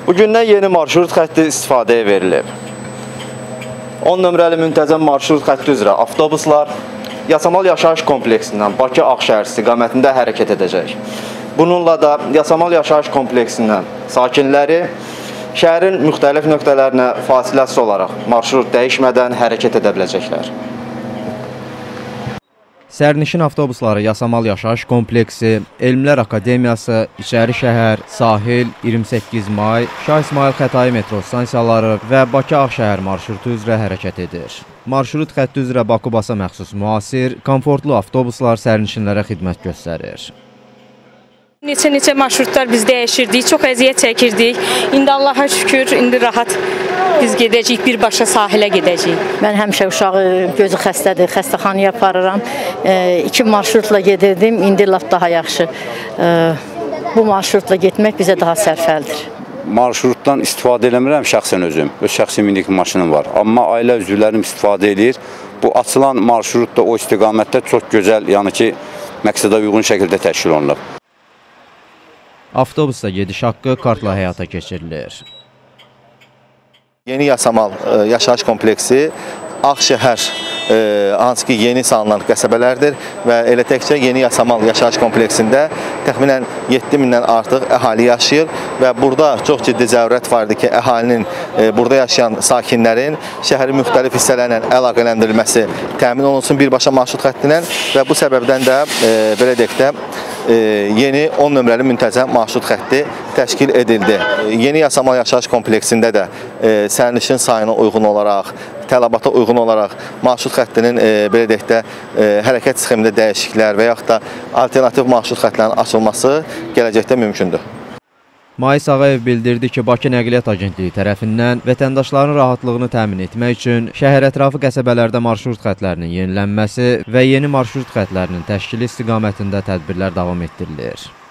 Bugündən yeni marşrut xətti istifadəyə verilib. 10 nömrəli müntəzəm marşrut xətti üzrə avtobuslar Yasamal Yaşayış kompleksindən Bakı-Ağşəhər istiqamətində hərəkət edəcək. Bununla da Yasamal Yaşayış kompleksindən sakinləri şəhərin müxtəlif nöqtələrinə fasiləsiz olaraq marşrut dəyişmədən hərəkət edə biləcəklər. Sərnişin avtobusları Yasamal Yaşayış kompleksi, Elmlər Akademiyası, İçəri şəhər, Sahil, 28 may, Şah İsmail Xətai metro stansiyaları və Bakı-Ağşəhər marşrutu üzrə hərəkət edir. Marşrut xətti üzrə Bakubasa məxsus müasir, komfortlu avtobuslar sərnişinlərə xidmət göstərir. Neçə marşrutlar biz dəyişirdik, çox əziyyət çəkirdik. İndi Allaha şükür, indi rahat biz gedəcəyik, birbaşa sahilə gedəcəyik. Mən həmişə uşağı gözü xəstədir, xəstəxanaya aparıram. 2 marşrutla gedirdim, indi lap daha yaxşı. Bu marşrutla getmək bizə daha sərfəldir. Marşrutdan istifadə eləmirəm şəxsən özüm. Öz şəxsi minik maşınım var. Amma ailə üzvlərim istifadə edir. Bu açılan marşrut da o istiqamətdə çox gözəl, yəni ki, məqsədə uyğun şəkildə təşkil olunub. Avtobusda gediş haqqı kartla həyata keçirilir. Yeni Yasamal Yaşayış kompleksi Ağşəhər, hansı ki yeni salınan qəsəbələrdir və elə təkcə Yeni Yasamal Yaşayış kompleksində təxminən 7000-dən artıq əhali yaşayır və burada çox ciddi zərurət vardır ki, əhalinin, burada yaşayan sakinlərin şəhərin müxtəlif hissələrlə əlaqələndirilməsi təmin olunsun birbaşa marşrut xəttindən və bu səbəbdən də belə deyək də yeni 10 nömrəli müntəzəm marşrut xətti təşkil edildi. Yeni Yasamal Yaşayış kompleksində də sərnişin sayına uyğun olaraq, tələbata uyğun olaraq marşrut xəttinin belə deyək də hərəkət sxemində dəyişikliklər və yaxud da alternativ marşrut xəttlərinin açılması gələcəkdə mümkündür. Mais Ağayev bildirdi ki, Bakı Nəqliyyat Agentliyi tərəfindən vətəndaşların rahatlığını təmin etmək üçün şəhər ətrafı qəsəbələrdə marşrut xəttlərinin yenilənməsi və yeni marşrut xəttlərinin təşkili istiqamətində tədbirlər davam etdirilir.